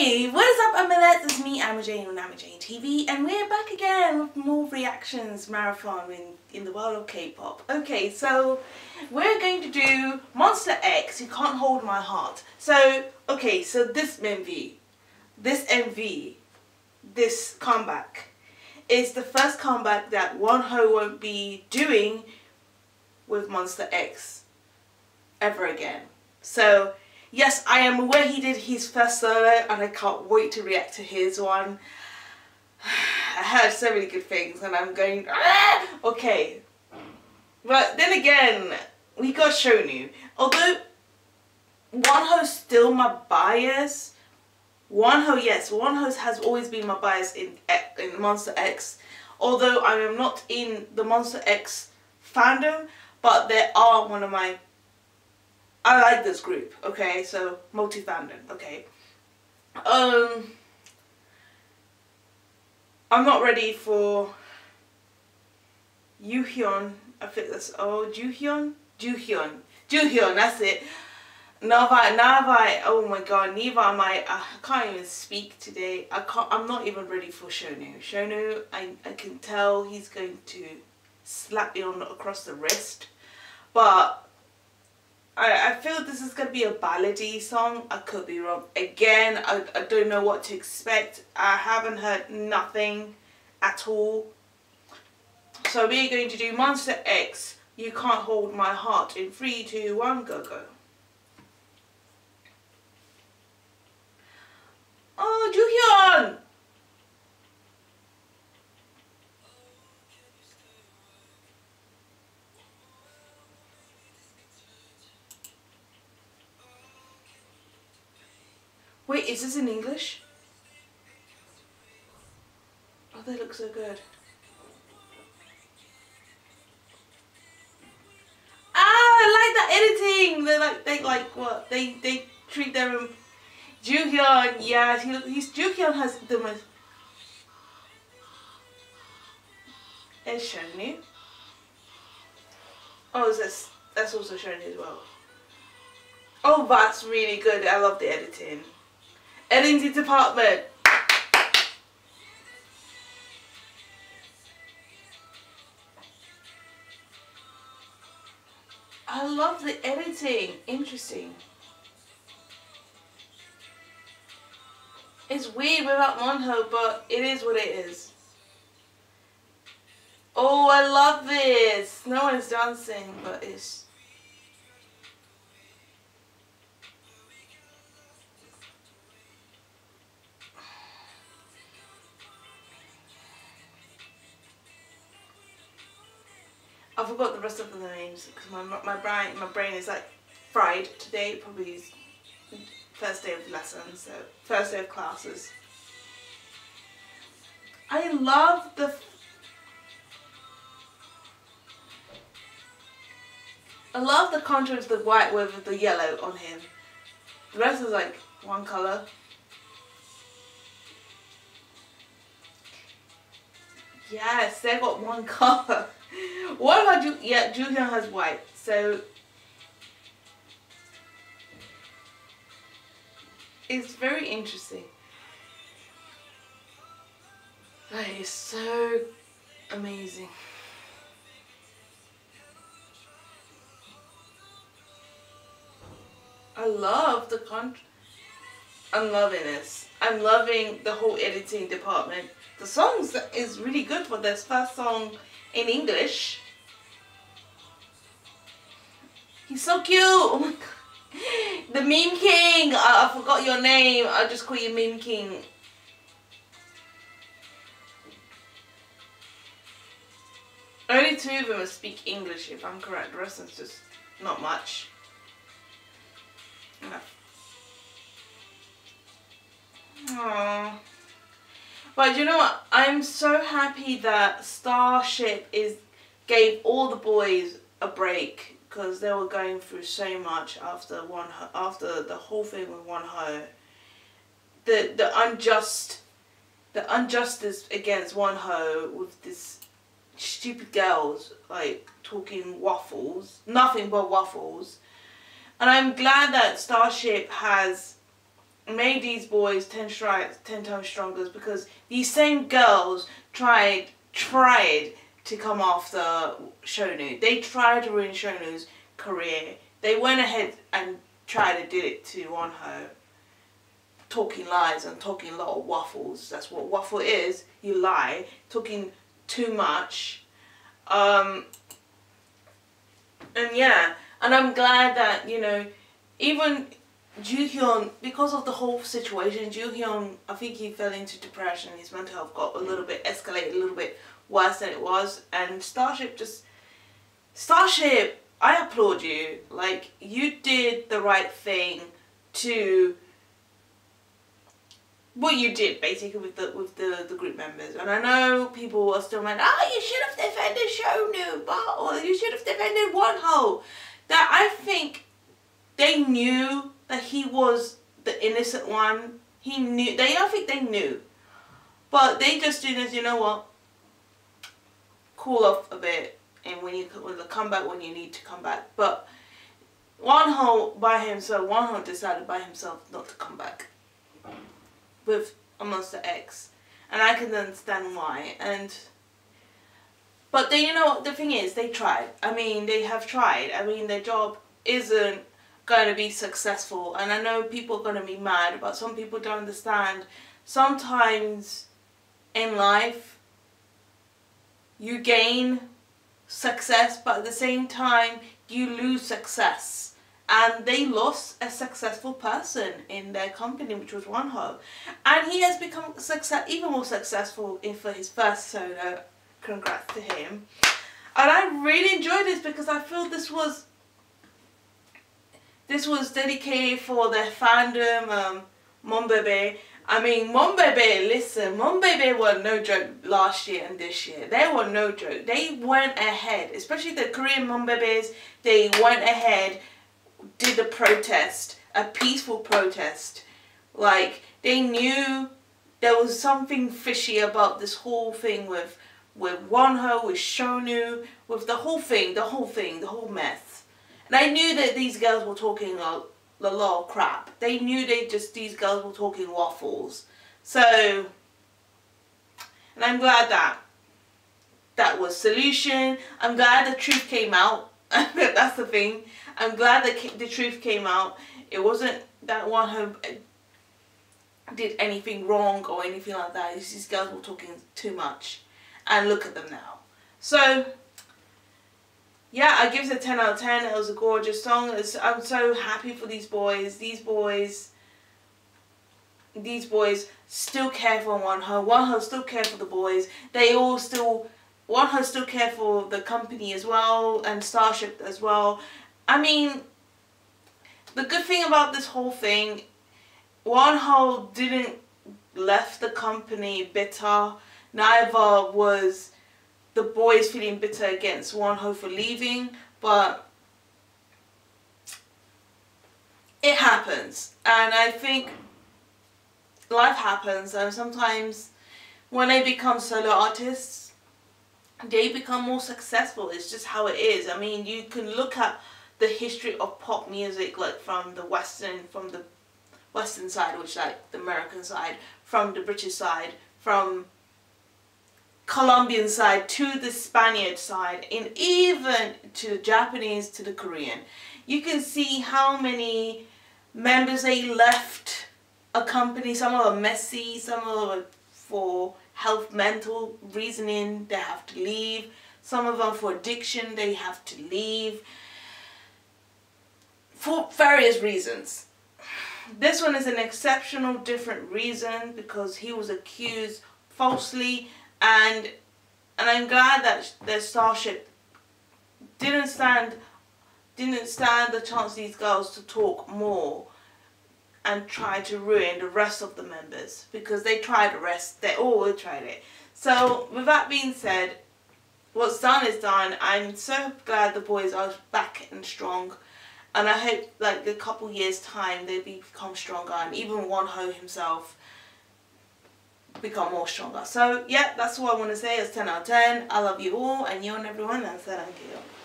Hey, what is up, Amulet? It's me, Amajane on Amajane TV, and we're back again with more reactions marathon in the world of K-pop. Okay, so we're going to do Monster X, You Can't Hold My Heart. So, okay, so this MV, this comeback is the first comeback that Wonho won't be doing with Monster X ever again. So, yes, I am aware he did his first solo and I can't wait to react to his one. I heard so many good things and I'm going, ah! Okay. But then again, we got Shonu. Although Wonho's still my bias. Wonho, yes, Wonho has always been my bias in Monster X. Although I am not in the Monster X fandom, but they are one of my... I like this group, okay, so multi-fandom, okay. I'm not ready for Yuhyun, I think that's, Juhyun, that's it. Navai, oh my god, I can't even speak today. I'm not even ready for Shonu. Shonu, I can tell he's going to slap me across the wrist, but I feel this is going to be a ballady song. I could be wrong. Again, I don't know what to expect. I haven't heard nothing at all. So we're going to do Monster X, You Can't Hold My Heart in 3, 2, 1, go go. Oh, Juhyun! Wait, is this in English? Oh, they look so good. Ah, I like that editing. They like what? They treat them. Juhyun, yeah, Juhyun has the most. It's Shonu. Oh, that's also Shonu as well. Oh, that's really good. I love the editing. Editing department. I love the editing. Interesting. It's weird without Wonho, but it is what it is. Oh, I love this. No one's dancing, but it's... I forgot the rest of the names because my brain is like fried today. Probably is first day of lessons, so first day of classes. I love the contrast of the white with the yellow on him. The rest is like one color. Yes, they got one color. What about you? Yeah, Juhyun has white, so it's very interesting. That is so amazing. I love the I'm loving this. I'm loving the whole editing department. The songs is really good for this first song in English. He's so cute. Oh my god. The Meme King. I forgot your name. I'll just call you Meme King. Only 2 of them speak English, if I'm correct. The rest is just not much. Enough. Aww. But you know what? I'm so happy that Starship gave all the boys a break because they were going through so much after the whole thing with Wonho. The injustice against Wonho with this stupid girls like talking waffles, nothing but waffles. And I'm glad that Starship has made these boys 10 times stronger is because these same girls tried to come after Shonu. They tried to ruin Shonu's career. They went ahead and tried to do it to Wonho, talking lies and talking a lot of waffles. That's what waffle is. You lie, talking too much. And yeah, and I'm glad that, you know, even Joohyun, because of the whole situation, Joohyun, I think he fell into depression. His mental health got a little bit escalated, a little bit worse than it was. And Starship, I applaud you. Like, you did the right thing to what you did basically with the group members. And I know people are still like, oh, you should have defended Shonu, or you should have defended Wonho. That I think they knew that he was the innocent one. He knew. I think they knew, but they just didn't. You know what? Cool off a bit, and when come back when you need to come back. But Wonho decided by himself not to come back with a Monster X, and I can understand why. But you know what? The thing is, they tried. I mean, they have tried. I mean, their job isn't going to be successful, and I know people are going to be mad, but some people don't understand. Sometimes in life you gain success, but at the same time you lose success, and they lost a successful person in their company, which was Wonho, and he has become even more successful for his first solo. Congrats to him. And I really enjoyed this because I feel this was dedicated for their fandom, Monbebe. I mean, Monbebe, listen, Monbebe were no joke last year and this year. They were no joke. They went ahead, especially the Korean Monbebes. They went ahead, did a protest, a peaceful protest. Like, they knew there was something fishy about this whole thing with Wonho, with Shonu, with the whole whole mess. And I knew that these girls were talking a lot of crap. They knew these girls were talking waffles. So, and I'm glad that was solution. I'm glad the truth came out. That's the thing. I'm glad that the truth came out. It wasn't that Wonho did anything wrong or anything like that. These girls were talking too much. And look at them now. So, yeah, I give it a 10 out of 10. It was a gorgeous song. I'm so happy for these boys. These boys still care for Wonho. Wonho still care for the boys. Wonho still care for the company as well, and Starship as well. I mean, the good thing about this whole thing, Wonho didn't left the company bitter. Neither was the boys feeling bitter against Wonho for leaving, but it happens. And I think life happens, and sometimes when they become solo artists, they become more successful. It's just how it is. I mean, you can look at the history of pop music, like from the Western side, which is like the American side, from the British side, from Colombian side to the Spaniard side, and even to the Japanese, to the Korean. You can see how many members they left a company. Some of them messy, some of them for health, mental reasoning, they have to leave. Some of them for addiction, they have to leave. For various reasons. This one is an exceptional different reason because he was accused falsely. And I'm glad that the Starship didn't stand the chance these girls to talk more and try to ruin the rest of the members, because they tried the rest. They all tried it. So with that being said, what's done is done. I'm so glad the boys are back and strong, and I hope like a couple years time they become stronger, and even Wonho himself become more stronger. So yeah, that's all I want to say. It's 10 out of 10. I love you all, and you and everyone, and thank you.